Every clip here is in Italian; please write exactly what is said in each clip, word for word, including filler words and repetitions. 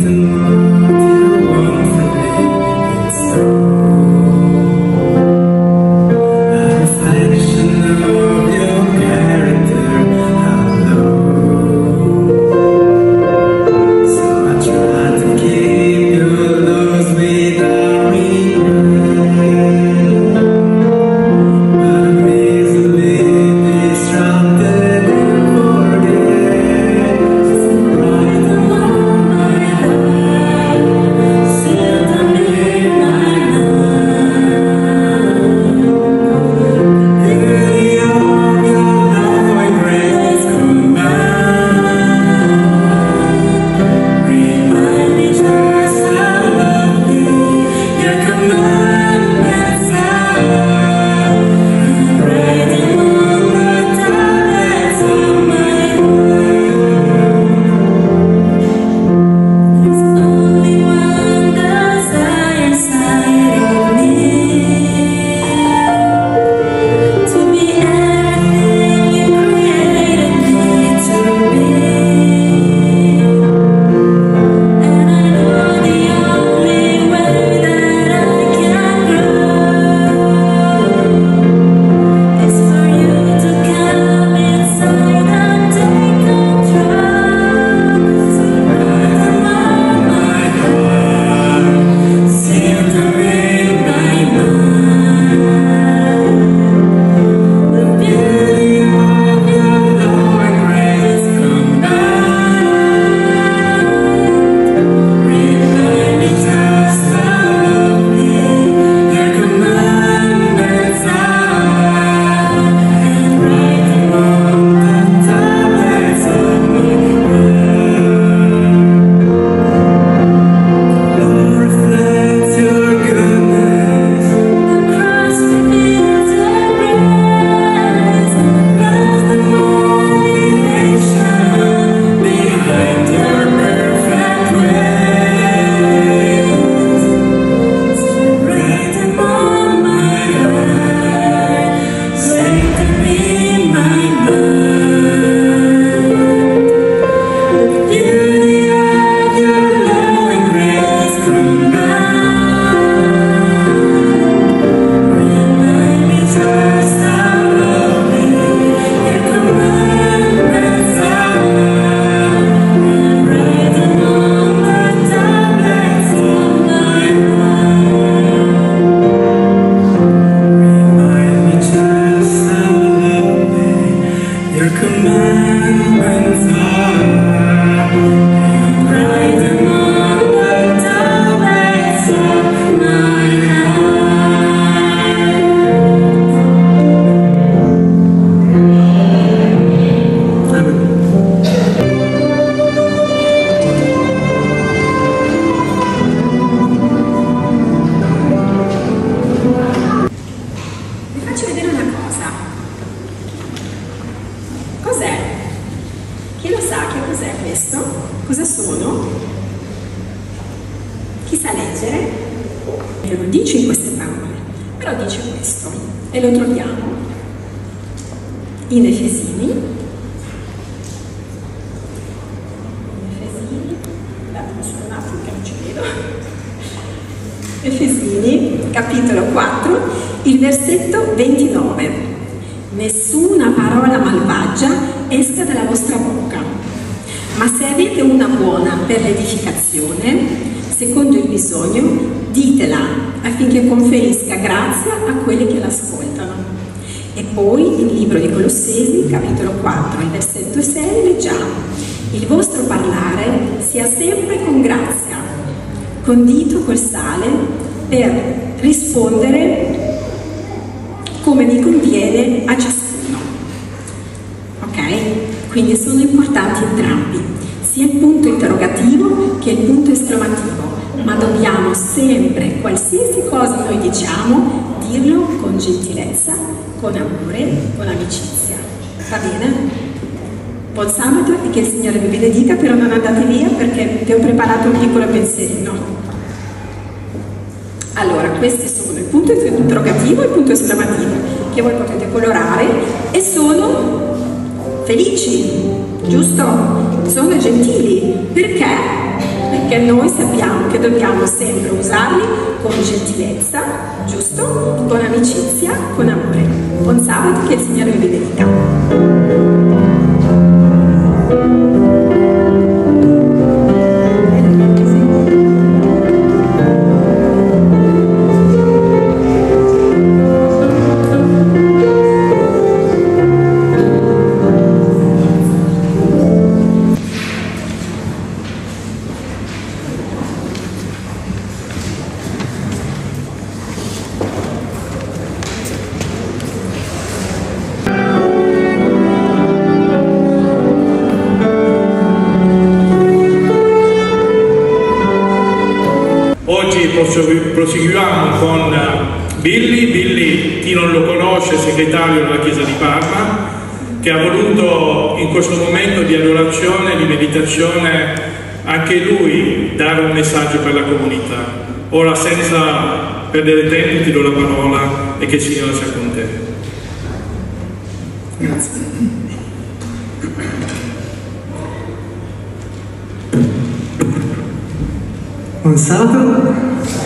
Cosa sono? Chi sa leggere? Io non dice in queste parole, però dice questo, e lo troviamo in Efesini. Efesini, datemi solo un attimo che non ci vedo. Efesini, capitolo quattro, il versetto ventinove. Nessuna parola malvagia esca dalla vostra bocca, ma se avete una buona per l'edificazione, secondo il bisogno, ditela affinché conferisca grazia a quelli che l'ascoltano. E poi il libro di Colossesi, capitolo quattro, il versetto sei, leggiamo: il vostro parlare sia sempre con grazia, condito col sale, per rispondere come vi conviene a ciascuno. Ok? Quindi sono importanti entrambi, sia il punto interrogativo che il punto esclamativo, ma dobbiamo sempre, qualsiasi cosa noi diciamo, dirlo con gentilezza, con amore, con amicizia. Va bene? Buon sabato e che il Signore vi benedica, però non andate via perché vi ho preparato un piccolo pensierino. Allora, questi sono il punto interrogativo e il punto esclamativo, che voi potete colorare, e sono felici, giusto? Sono gentili. Perché? Perché perché noi sappiamo che dobbiamo sempre usarli con gentilezza, giusto? Con amicizia, con amore. Buon sabato, che il Signore vi benedica. Proseguiamo con Billy, Billy, chi non lo conosce, segretario della Chiesa di Parma, che ha voluto in questo momento di adorazione, di meditazione, anche lui dare un messaggio per la comunità. Ora, senza perdere tempo, ti do la parola e che il Signore sia con te. Grazie. Buon sabato.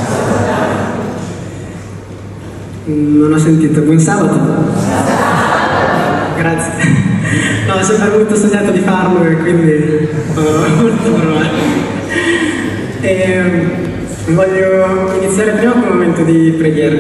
Non ho sentito. Buon sabato. Grazie. No, ho sempre avuto sognato di farlo e quindi ho molto provato. E voglio iniziare prima con un momento di preghiera.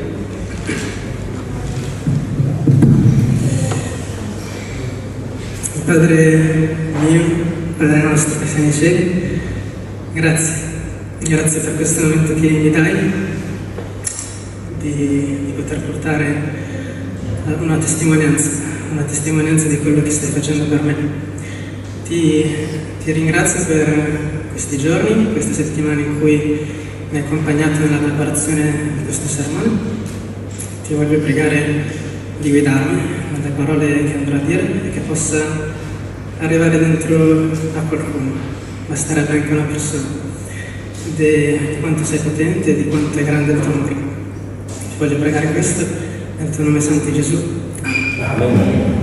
Padre mio, Padre nostro che sei nei cieli, grazie. Grazie per questo momento che mi dai di, di poter portare una testimonianza, una testimonianza di quello che stai facendo per me. Ti, ti ringrazio per questi giorni, queste settimane in cui mi hai accompagnato nella preparazione di questo sermone. Ti voglio pregare di guidarmi nelle parole che andrò a dire e che possa arrivare dentro a qualcuno, basterebbe anche una persona. Di quanto sei potente e di quanto è grande il tuo amore. Ti voglio pregare questo nel tuo nome santo Gesù. Amen.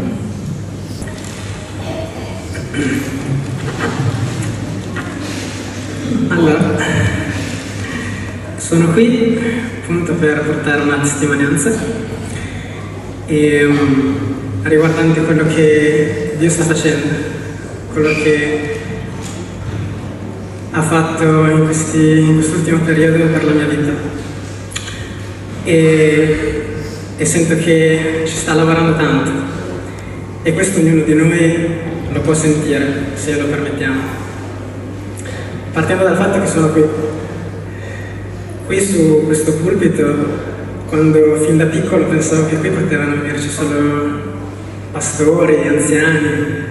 Allora, sono qui appunto per portare una testimonianza e, um, riguardante quello che Dio sta facendo, quello che ha fatto in, questi, in quest'ultimo periodo per la mia vita e, e sento che ci sta lavorando tanto e questo ognuno di noi lo può sentire se lo permettiamo, partendo dal fatto che sono qui qui su questo pulpito quando fin da piccolo pensavo che qui potevano venirci solo pastori, anziani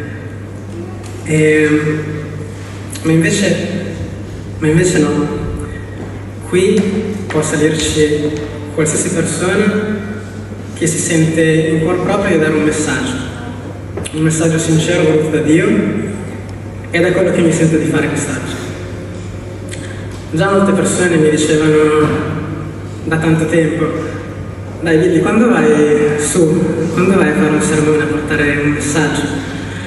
e, ma invece Ma invece no, qui può salirci qualsiasi persona che si sente in cuor proprio di dare un messaggio, un messaggio sincero voluto da Dio ed è quello che mi sento di fare quest'oggi. Già molte persone mi dicevano da tanto tempo, dai Billy, quando vai su, quando vai a fare un sermone, a portare un messaggio?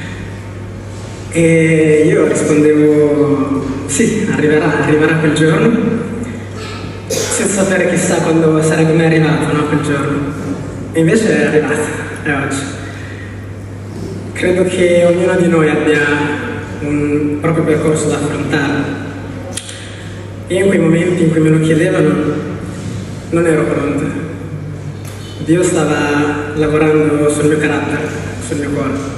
E io rispondevo, sì, arriverà, arriverà quel giorno, senza sapere chissà quando sarebbe mai arrivato, no, quel giorno. E invece è arrivato, è oggi. Credo che ognuno di noi abbia un proprio percorso da affrontare. Io in quei momenti in cui me lo chiedevano non ero pronto. Dio stava lavorando sul mio carattere, sul mio cuore.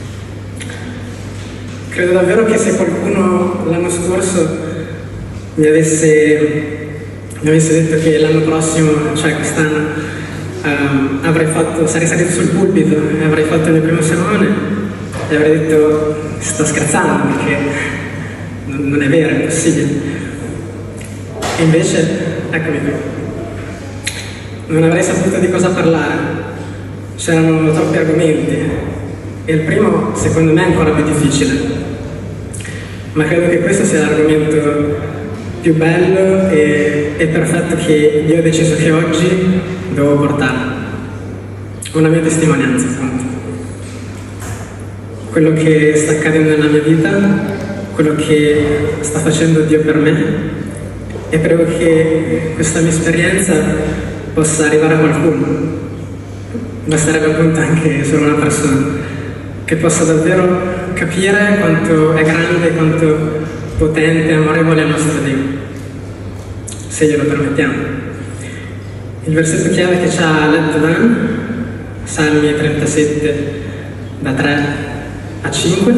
Credo davvero che se qualcuno l'anno scorso mi avesse, mi avesse detto che l'anno prossimo, cioè quest'anno, um, avrei fatto, sarei salito sul pulpito e avrei fatto il mio primo sermone, e avrei detto sto scherzando perché non, non è vero, è impossibile. E invece, eccomi qui, non avrei saputo di cosa parlare, c'erano troppi argomenti e il primo secondo me è ancora più difficile. Ma credo che questo sia l'argomento più bello e, e perfetto che Dio ha deciso che oggi devo portare. Una mia testimonianza, appunto. Quello che sta accadendo nella mia vita quello che sta facendo Dio per me e prego che questa mia esperienza possa arrivare a qualcuno. Basterebbe appunto anche solo una persona che possa davvero capire quanto è grande, quanto potente e amorevole è il nostro Dio, se glielo permettiamo. Il versetto chiave che ci ha letto Dan, Salmi trentasette, da tre a cinque,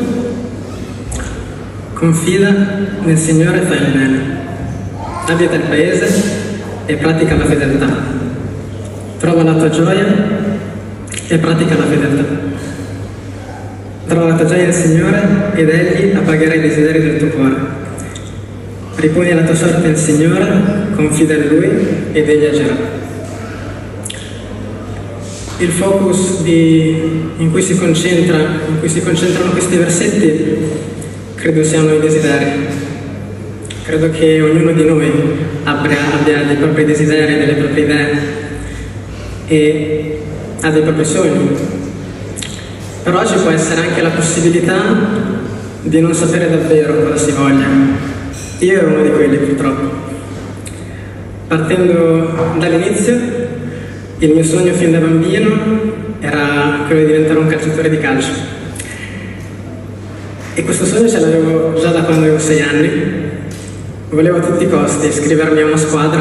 confida nel Signore e fai il bene, abita il paese e pratica la fedeltà, trova la tua gioia e pratica la fedeltà, trova la tua gioia nel Signore ed Egli appagherà i desideri del tuo cuore, riponi la tua sorte nel Signore, confida in Lui ed Egli agirà. Il focus di, in, cui si concentra, in cui si concentrano questi versetti credo siano i desideri. Credo che ognuno di noi abbia, abbia dei propri desideri, delle proprie idee e ha dei propri sogni. Però ci può essere anche la possibilità di non sapere davvero cosa si voglia. Io ero uno di quelli, purtroppo. Partendo dall'inizio, il mio sogno fin da bambino era quello di diventare un calciatore di calcio. E questo sogno ce l'avevo già da quando avevo sei anni. Volevo a tutti i costi iscrivermi a una squadra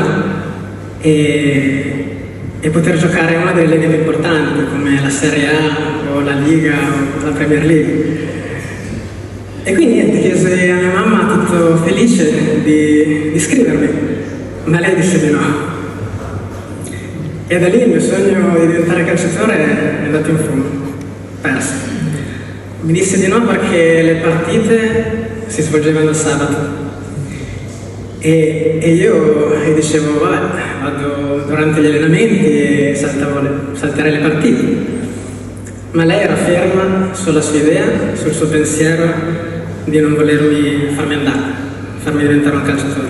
e, e poter giocare a una delle leghe più importanti, come la Serie A o la Liga o la Premier League. E quindi niente, chiesi a mia mamma, tutto felice, di, di iscrivermi, ma lei disse di no. E da lì il mio sogno di diventare calciatore è andato in fumo, perso. Mi disse di no perché le partite si svolgevano il sabato e, e io e dicevo vabbè, vado durante gli allenamenti e saltavo le, salterei le partite. Ma lei era ferma sulla sua idea, sul suo pensiero di non volermi farmi andare, farmi diventare un calciatore.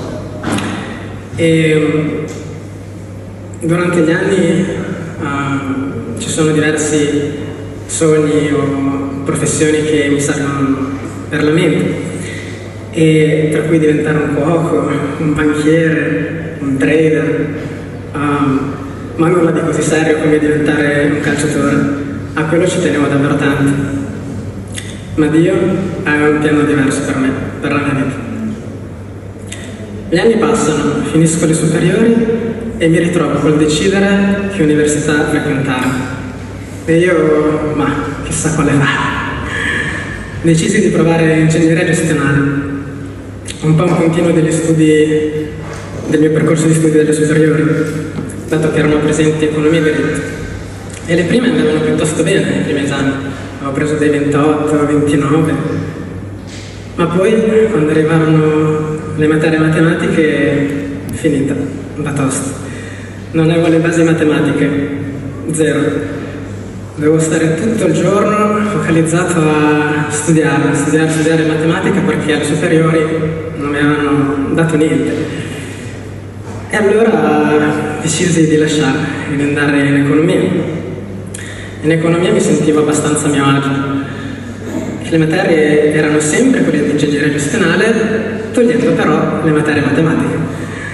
E, durante gli anni uh, ci sono diversi sogni o professioni che mi salgono per la mente, e tra cui diventare un cuoco, un banchiere, un trader, um, ma nulla di così serio come diventare un calciatore. A quello ci tenevo davvero tanto. Ma Dio aveva un piano diverso per me, per la mia vita. Gli anni passano, finisco le superiori e mi ritrovo col decidere che università frequentare. E io, ma chissà quale va. Decisi di provare ingegneria gestionale, un po' un continuo degli studi, del mio percorso di studi delle superiori, dato che erano presenti economia e diritto. E le prime andavano piuttosto bene, i primi esami. Avevo preso dei ventotto, ventinove. Ma poi, quando arrivarono le materie matematiche, finita, da tosta. Non avevo le basi matematiche, zero. Dovevo stare tutto il giorno focalizzato a studiare, studiare, studiare matematica perché alle superiori non mi avevano dato niente. E allora decisi di lasciare e di andare in economia. In economia mi sentivo abbastanza a mio agio. Le materie erano sempre quelle di ingegneria gestionale, togliendo però le materie matematiche.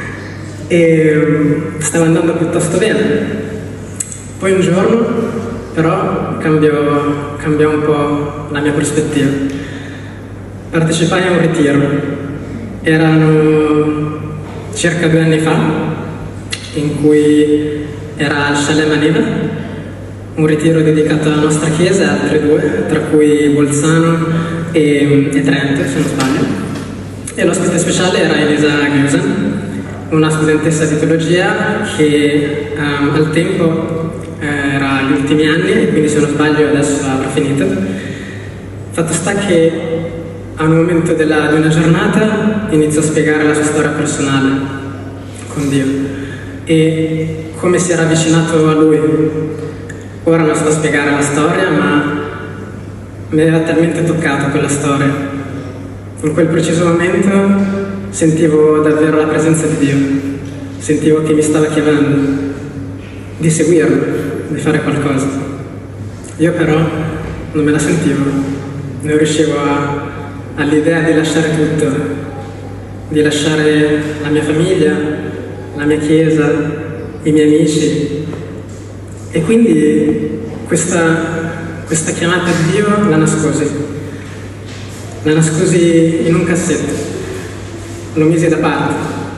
E stava andando piuttosto bene. Poi un giorno però cambiò, cambiò un po' la mia prospettiva. Partecipai a un ritiro. Erano circa due anni fa, in cui era al Chalet Maneva, un ritiro dedicato alla nostra chiesa e altre due, tra cui Bolzano e, e Trento, se non sbaglio. E l'ospite speciale era Elisa Ghusen, una studentessa di teologia che um, al tempo eh, era agli ultimi anni e quindi, se non sbaglio, adesso avrà finito. Fatto sta che a un momento della, di una giornata iniziò a spiegare la sua storia personale con Dio e come si era avvicinato a Lui. Ora non sto a spiegare la storia, ma mi aveva talmente toccato quella storia. In quel preciso momento sentivo davvero la presenza di Dio, sentivo che mi stava chiamando di seguirlo, di fare qualcosa. Io però non me la sentivo, non riuscivo a, all'idea di lasciare tutto, di lasciare la mia famiglia, la mia chiesa, i miei amici. E quindi questa, questa chiamata di Dio la nascosi. La nascosi in un cassetto, lo misi da parte.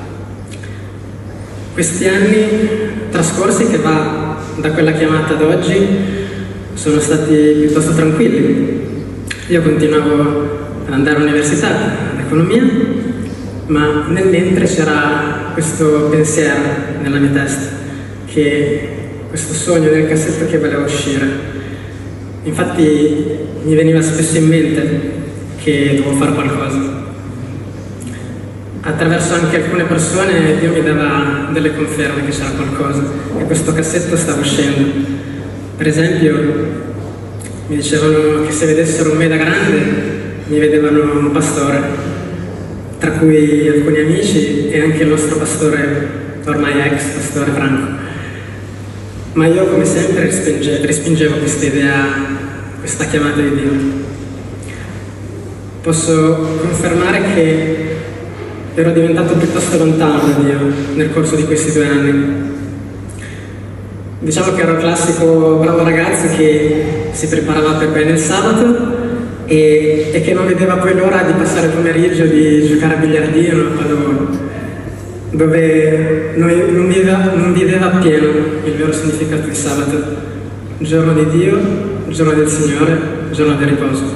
Questi anni trascorsi che va da quella chiamata ad oggi sono stati piuttosto tranquilli. Io continuavo ad andare all'università, all'economia, ma nel mentre c'era questo pensiero nella mia testa, che questo sogno del cassetto che voleva uscire. Infatti mi veniva spesso in mente che dovevo fare qualcosa. Attraverso anche alcune persone Dio mi dava delle conferme che c'era qualcosa, che questo cassetto stava uscendo. Per esempio mi dicevano che se vedessero me da grande mi vedevano un pastore, tra cui alcuni amici e anche il nostro pastore, ormai ex pastore Franco. Ma io come sempre respingevo, respingevo questa idea, questa chiamata di Dio. Posso confermare che ero diventato piuttosto lontano da Dio nel corso di questi due anni. Diciamo che ero il classico bravo ragazzo che si preparava per bene il sabato e, e che non vedeva poi l'ora di passare il pomeriggio, di giocare a biliardino, a pallavolo, dove non, non, viveva, non viveva appieno il vero significato di sabato. Giorno di Dio, giorno del Signore, giorno del riposo.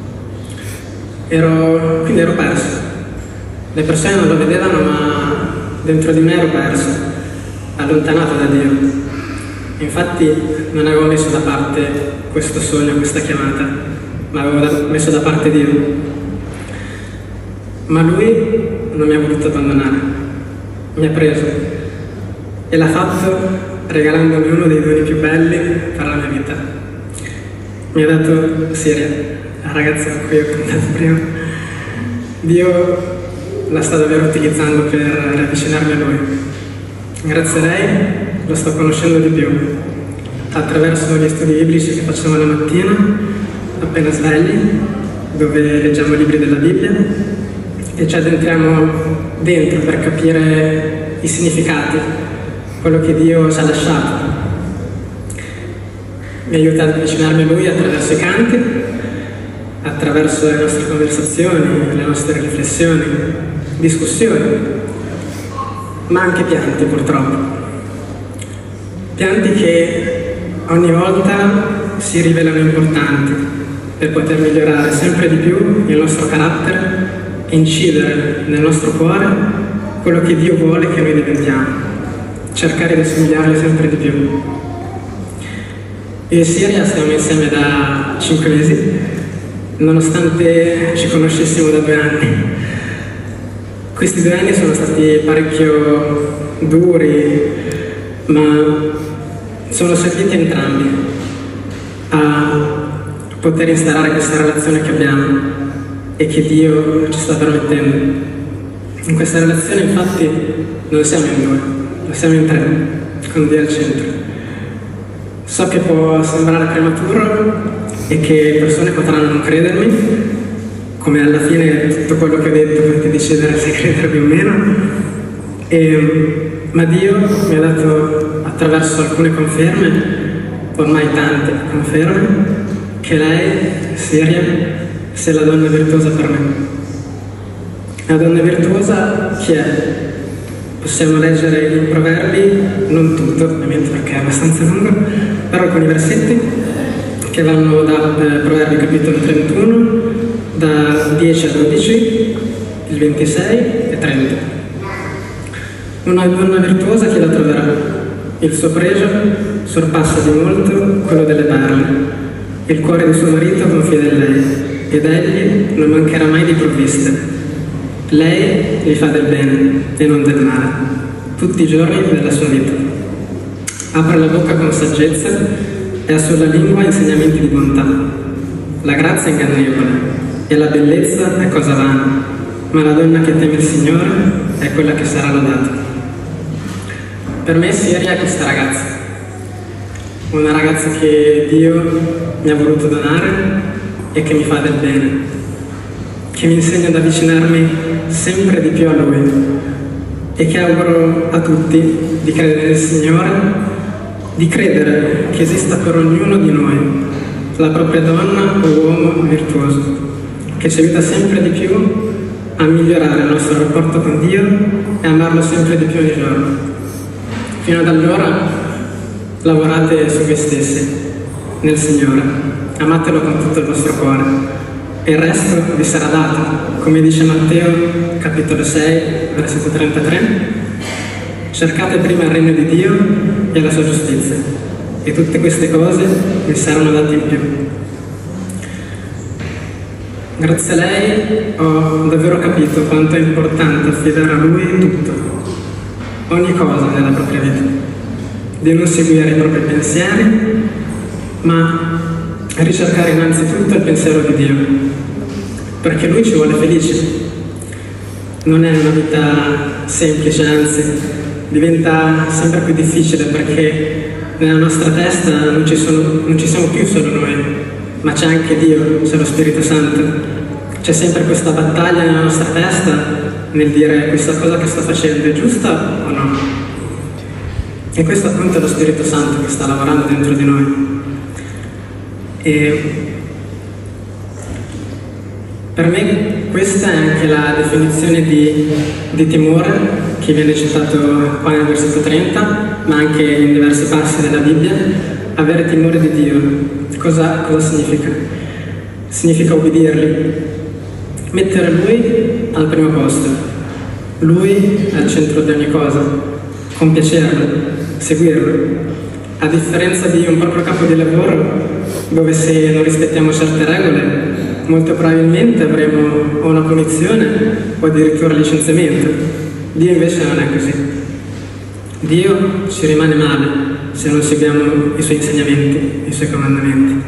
Ero, quindi ero perso. Le persone non lo vedevano, ma dentro di me ero perso, allontanato da Dio. Infatti non avevo messo da parte questo sogno, questa chiamata, ma avevo da, messo da parte Dio. Ma Lui non mi ha voluto abbandonare, mi ha preso e l'ha fatto regalandomi uno dei doni più belli per la mia vita. Mi ha dato Siria, la ragazza con cui ho cantato prima. Dio la sta davvero utilizzando per riavvicinarmi a Lui. Grazie a lei lo sto conoscendo di più, attraverso gli studi biblici che facciamo la mattina, appena svegli, dove leggiamo i libri della Bibbia e ci addentriamo dentro per capire i significati, quello che Dio ci ha lasciato. Mi aiuta ad avvicinarmi a Lui attraverso i canti, attraverso le nostre conversazioni, le nostre riflessioni, discussioni, ma anche pianti purtroppo. Pianti che ogni volta si rivelano importanti per poter migliorare sempre di più il nostro carattere e incidere nel nostro cuore quello che Dio vuole che noi diventiamo, cercare di assomigliargli sempre di più. Io e Siria stiamo insieme da cinque mesi, nonostante ci conoscessimo da due anni. Questi due anni sono stati parecchio duri, ma sono serviti entrambi a poter instaurare questa relazione che abbiamo e che Dio ci sta permettendo. In questa relazione infatti non siamo in due, ma siamo in tre, con Dio al centro. So che può sembrare prematuro e che persone potranno non credermi, come alla fine tutto quello che ho detto potete decidere se credermi o meno, e, ma Dio mi ha dato attraverso alcune conferme, ormai tante conferme, che lei, Siria, sia la donna virtuosa per me. La donna virtuosa chi è? Possiamo leggere in Proverbi, non tutto ovviamente perché è abbastanza lungo, però alcuni versetti che vanno da eh, Proverbi capitolo trentuno, da dieci a dodici, il ventisei e trenta. Una donna virtuosa chi la troverà? Il suo pregio sorpassa di molto quello delle perle. Il cuore di suo marito confida in lei, ed egli non mancherà mai di provviste. Lei gli fa del bene e non del male, tutti i giorni della sua vita. Apre la bocca con saggezza e ha sulla lingua insegnamenti di bontà. La grazia è ingannevole e la bellezza è cosa vana, ma la donna che teme il Signore è quella che sarà lodata. Per me Siria è questa ragazza, una ragazza che Dio mi ha voluto donare e che mi fa del bene, che mi insegna ad avvicinarmi sempre di più a Lui e che auguro a tutti di credere nel Signore, di credere che esista per ognuno di noi la propria donna o uomo virtuoso, che ci aiuta sempre di più a migliorare il nostro rapporto con Dio e amarlo sempre di più ogni giorno. Fino ad allora lavorate su voi stessi, nel Signore, amatelo con tutto il vostro cuore e il resto vi sarà dato, come dice Matteo capitolo sei, versetto trentatré. Cercate prima il regno di Dio e la sua giustizia, e tutte queste cose vi saranno date in più. Grazie a lei ho davvero capito quanto è importante affidare a Lui tutto, ogni cosa nella propria vita, di non seguire i propri pensieri, ma ricercare innanzitutto il pensiero di Dio, perché Lui ci vuole felici. Non è una vita semplice, anzi diventa sempre più difficile, perché nella nostra testa non ci, sono, non ci siamo più solo noi, ma c'è anche Dio, c'è lo Spirito Santo. C'è sempre questa battaglia nella nostra testa nel dire: questa cosa che sto facendo è giusta o no? E questo appunto è lo Spirito Santo che sta lavorando dentro di noi. E per me questa è anche la definizione di, di timore che viene citato qua nel versetto trenta, ma anche in diversi passi della Bibbia. Avere timore di Dio, cosa, cosa significa? Significa ubbidirgli, mettere Lui al primo posto. Lui è al centro di ogni cosa, compiacerlo, seguirlo. A differenza di un proprio capo di lavoro, dove se non rispettiamo certe regole, molto probabilmente avremo o una punizione o addirittura licenziamento. Dio invece non è così. Dio ci rimane male se non seguiamo i Suoi insegnamenti, i Suoi comandamenti.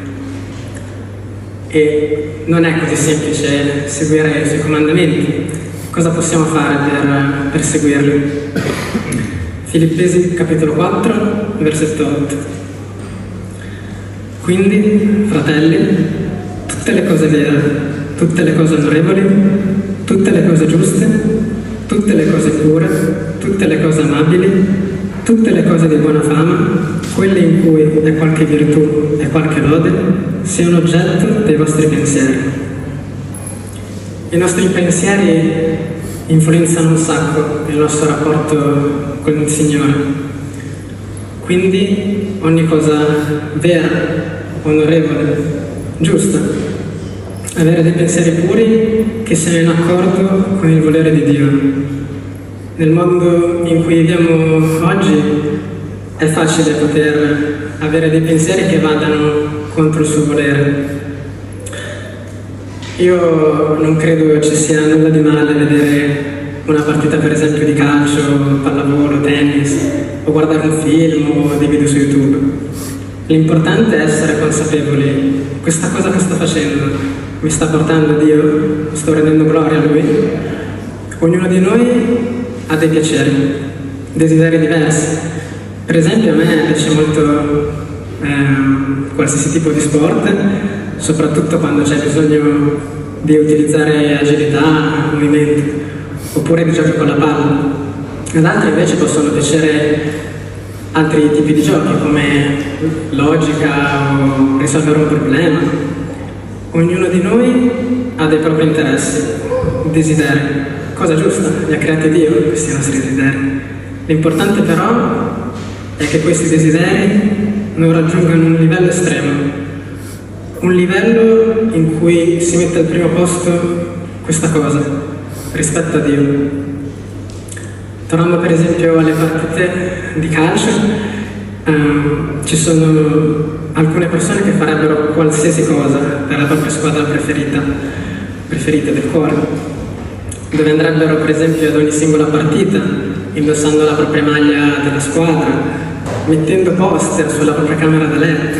E non è così semplice seguire i Suoi comandamenti. Cosa possiamo fare per, per seguirli? Filippesi capitolo quattro, versetto otto. Quindi, fratelli, tutte le cose vere, tutte le cose onorevoli, tutte le cose giuste, tutte le cose pure, tutte le cose amabili, tutte le cose di buona fama, quelle in cui è qualche virtù e qualche lode, siano oggetto dei vostri pensieri. I nostri pensieri influenzano un sacco il nostro rapporto con il Signore. Quindi ogni cosa vera, onorevole, giusta, avere dei pensieri puri che siano in accordo con il volere di Dio. Nel mondo in cui viviamo oggi è facile poter avere dei pensieri che vadano contro il suo volere. Io non credo ci sia nulla di male vedere una partita per esempio di calcio, pallavolo, tennis, o guardare un film o dei video su YouTube. L'importante è essere consapevoli: questa cosa che sto facendo mi sta portando a Dio, sto rendendo gloria a Lui. Ognuno di noi ha dei piaceri, desideri diversi. Per esempio a me piace molto eh, qualsiasi tipo di sport, soprattutto quando c'è bisogno di utilizzare agilità, movimento, oppure di giochi con la palla. Ad altri invece possono piacere altri tipi di giochi, come logica o risolvere un problema. Ognuno di noi ha dei propri interessi, desideri, cosa giusta, li ha creati Dio questi nostri desideri. L'importante però è che questi desideri non raggiungano un livello estremo, un livello in cui si mette al primo posto questa cosa rispetto a Dio. Tornando per esempio alle partite di calcio, ehm, ci sono alcune persone che farebbero qualsiasi cosa per la propria squadra preferita, preferita del cuore, dove andrebbero per esempio ad ogni singola partita indossando la propria maglia della squadra, mettendo poster sulla propria camera da letto.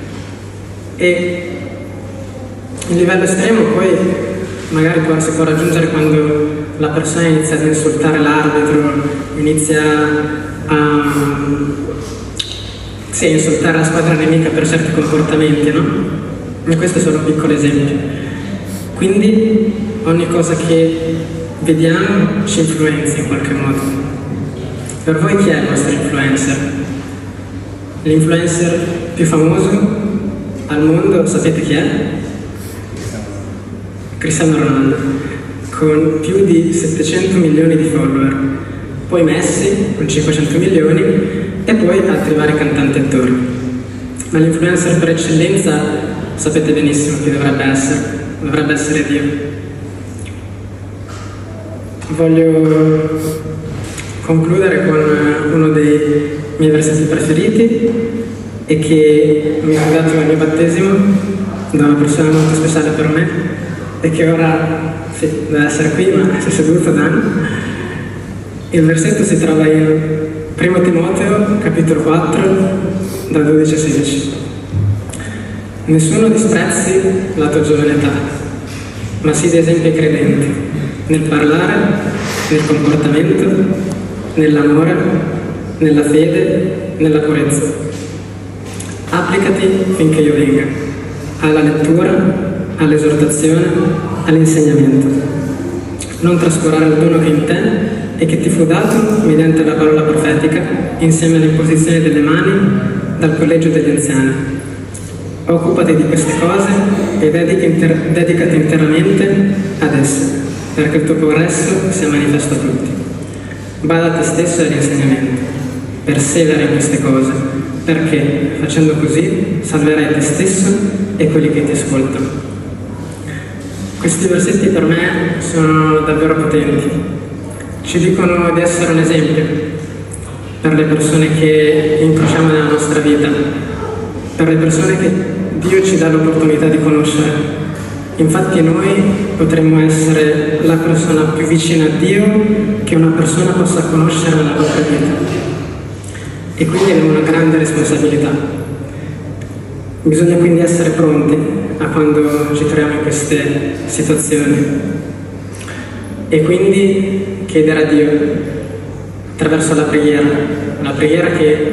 E il livello estremo poi magari può, si può raggiungere quando la persona inizia ad insultare l'arbitro, inizia a sì, insultare la squadra nemica per certi comportamenti, no? E questo è solo un piccolo esempio. Quindi ogni cosa che vediamo ci influenza in qualche modo. Per voi chi è il vostro influencer? L'influencer più famoso al mondo, sapete chi è? Cristiano Ronaldo, con più di settecento milioni di follower, poi Messi con cinquecento milioni e poi altri vari cantanti e attori. Ma l'influencer per eccellenza sapete benissimo chi dovrebbe essere, dovrebbe essere Dio. Voglio concludere con uno dei miei versetti preferiti e che mi ha dato il mio battesimo da una persona molto speciale per me e che ora sì, deve essere qui, ma si è seduto Dan. Il versetto si trova in primo Timoteo, capitolo quattro, da dodici a sedici. Nessuno disprezzi la tua giovane età, ma sii di esempio ai credenti, nel parlare, nel comportamento, nell'amore, nella fede, nella purezza. Applicati finché io venga, alla lettura, all'esortazione, all'insegnamento. Non trascurare il dono che è in te e che ti fu dato mediante la parola profetica insieme all'imposizione delle mani dal collegio degli anziani. Occupati di queste cose e dedica inter dedicati interamente ad esse, perché il tuo progresso sia manifesto a tutti. Bada a te stesso e all'insegnamento. Persevera in queste cose, perché facendo così salverai te stesso e quelli che ti ascoltano. Questi versetti per me sono davvero potenti. Ci dicono di essere un esempio per le persone che incrociamo nella nostra vita, per le persone che Dio ci dà l'opportunità di conoscere. Infatti noi potremmo essere la persona più vicina a Dio che una persona possa conoscere nella propria vita. E quindi abbiamo una grande responsabilità. Bisogna quindi essere pronti a quando ci troviamo in queste situazioni e quindi chiedere a Dio attraverso la preghiera, una preghiera che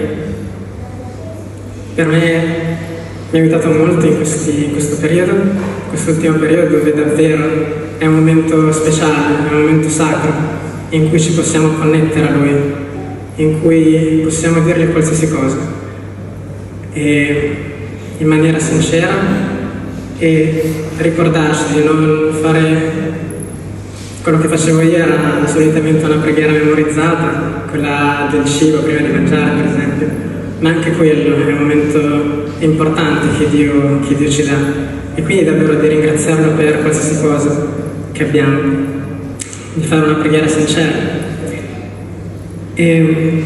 per me mi ha aiutato molto in, questi, in questo periodo, in quest'ultimo periodo dove davvero è un momento speciale, è un momento sacro in cui ci possiamo connettere a Lui, in cui possiamo dirgli qualsiasi cosa e in maniera sincera e ricordarci di non fare quello che facevo io. Era solitamente una preghiera memorizzata, quella del cibo prima di mangiare per esempio, ma anche quello è un momento importante che Dio, che Dio ci dà e quindi davvero di ringraziarlo per qualsiasi cosa che abbiamo, di fare una preghiera sincera. E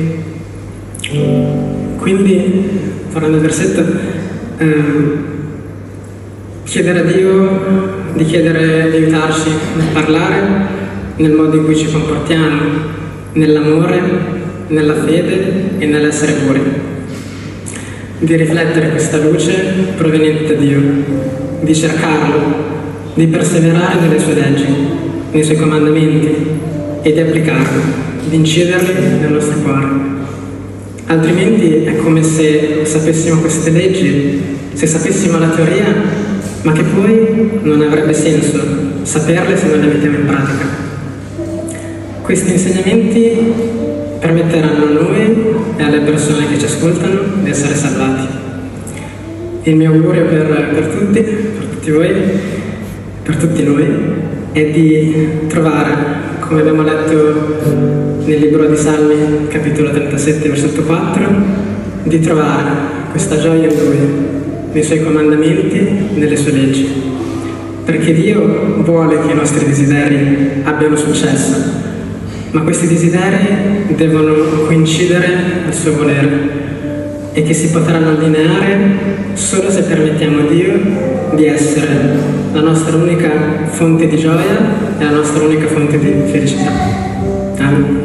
quindi, parlando del versetto, ehm, chiedere a Dio di chiedere di aiutarci nel parlare, nel modo in cui ci comportiamo, nell'amore, nella fede e nell'essere puri. Di riflettere questa luce proveniente da Dio, di cercarlo, di perseverare nelle sue leggi, nei suoi comandamenti e di applicarlo, di inciderli nel nostro cuore. Altrimenti è come se sapessimo queste leggi, se sapessimo la teoria, ma che poi non avrebbe senso saperle se non le mettiamo in pratica. Questi insegnamenti permetteranno a noi e alle persone che ci ascoltano di essere salvati. Il mio augurio per, per tutti, per tutti voi, per tutti noi, è di trovare, come abbiamo letto nel libro di Salmi, capitolo trentasette, versetto quattro, di trovare questa gioia in Lui, nei Suoi comandamenti, nelle Sue leggi. Perché Dio vuole che i nostri desideri abbiano successo, ma questi desideri devono coincidere al Suo volere e che si potranno allineare solo se permettiamo a Dio di essere la nostra unica fonte di gioia e la nostra unica fonte di felicità. Amen.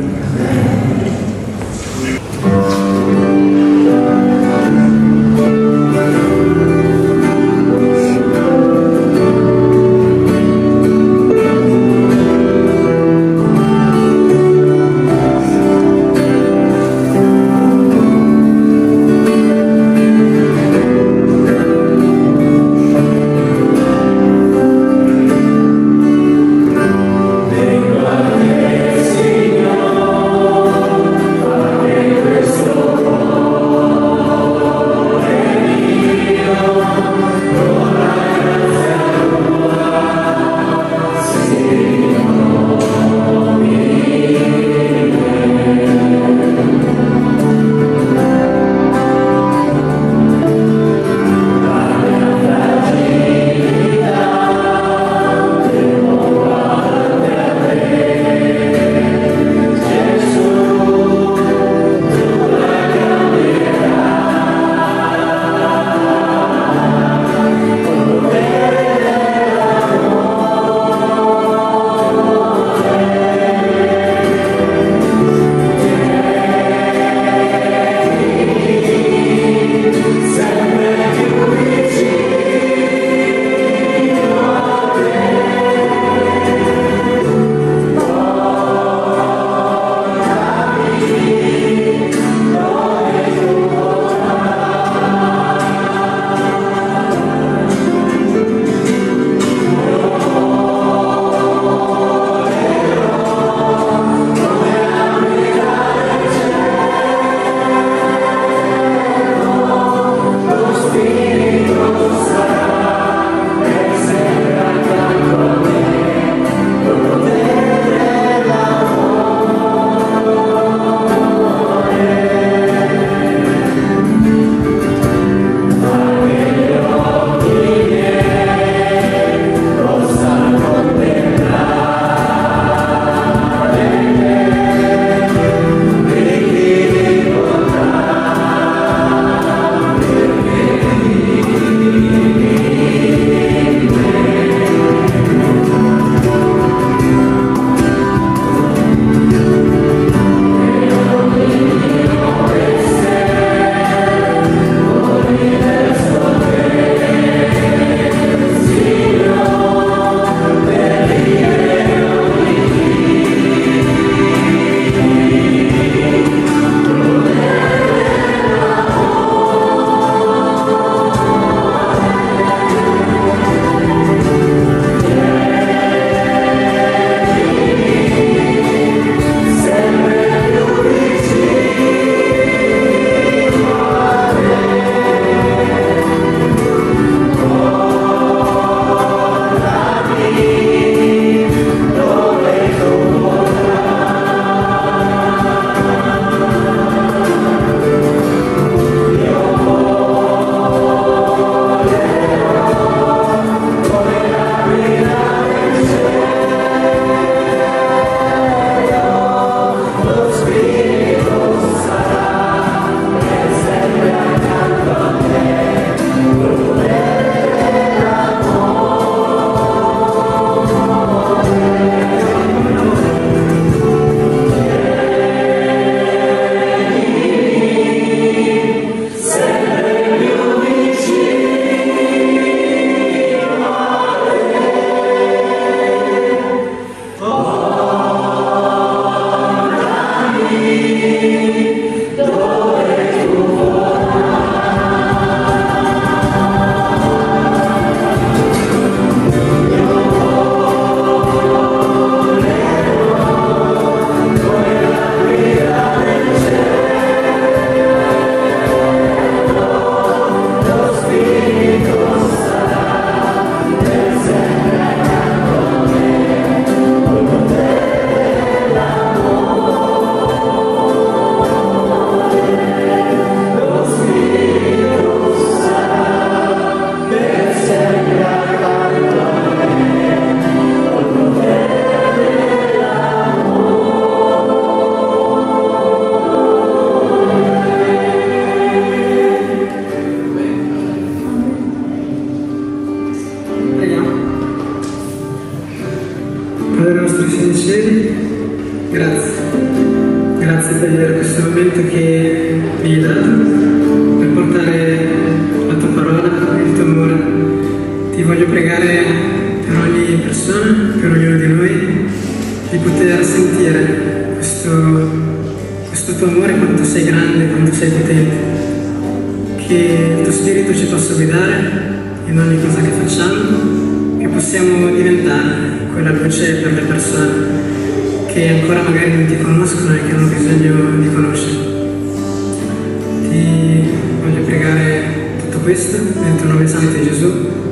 grazie. Grazie per questo momento che mi hai dato, per portare la tua parola, il tuo amore. Ti voglio pregare per ogni persona, per ognuno di noi, di poter sentire questo, questo tuo amore, quanto sei grande, quanto sei potente. Che il tuo Spirito ci possa guidare in ogni cosa che facciamo, che possiamo diventare quella luce per le persone che ancora magari non ti conoscono e che hanno bisogno di conoscere. Ti voglio pregare tutto questo nel tuo nome santo di Gesù.